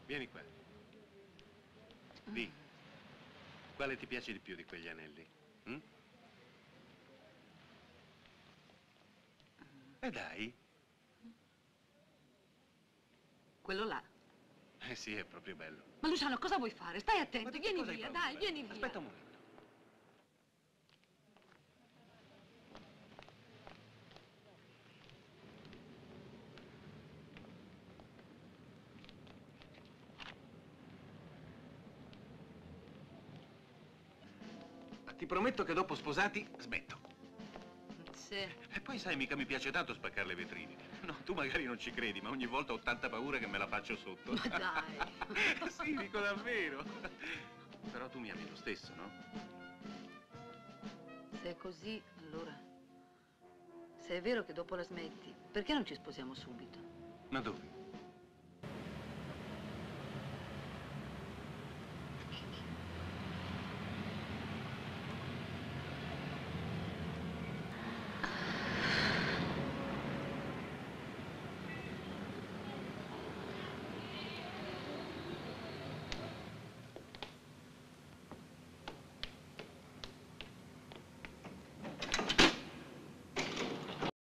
Vieni qua. Di. Quale ti piace di più di quegli anelli? Dai. Quello là. Sì, è proprio bello. Ma Luciano, cosa vuoi fare? Stai attento, vieni Cosa hai via, paura? dai, vieni via. Aspetta un momento. Ti prometto che dopo sposati smetto. Sì. E poi sai, mica mi piace tanto spaccare le vetrine. No, tu magari non ci credi, ma ogni volta ho tanta paura che me la faccio sotto. Ma dai. Sì, dico davvero. Però tu mi ami lo stesso, no? Se è così, allora... Se è vero che dopo la smetti, perché non ci sposiamo subito? Ma dove?